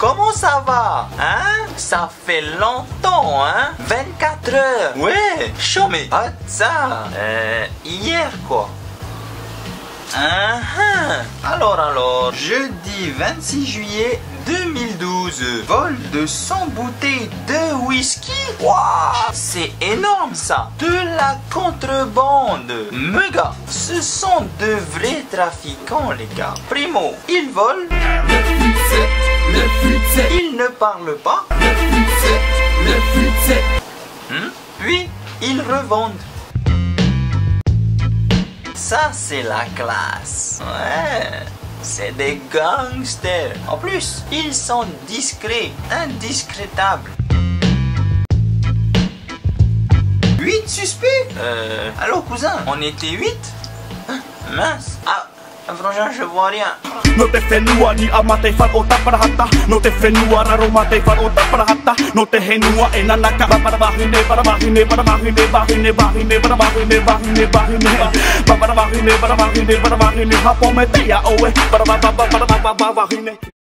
comment ça va? Hein? Ça fait longtemps, hein? 24 heures. Ouais, show me. Ah, ça. Hier, quoi? Alors, jeudi 26 juillet 2012, vol de 100 bouteilles de whisky. Waouh, c'est énorme ça. De la contrebande. Méga. Ce sont de vrais trafiquants, les gars. Primo, ils volent. Le flûte, Ils ne parlent pas. le flûte. Puis, ils revendent. Ça, c'est la classe. Ouais, c'est des gangsters. En plus, ils sont discrets, indiscrétables. 8 suspects? Allô, cousin, on était 8? Mince. Ah, franchement, je vois rien. No te whenua ni amate whar o taparahata. No te whenua raro mate whar o taparahata. No te henua e nanaka. Paparavahine, paravahine, paravahine, vahine, vahine, paravahine, vahine, vahine. Paparavahine, paravahine, paravahine. Hapo me te ia oe. Paravahine.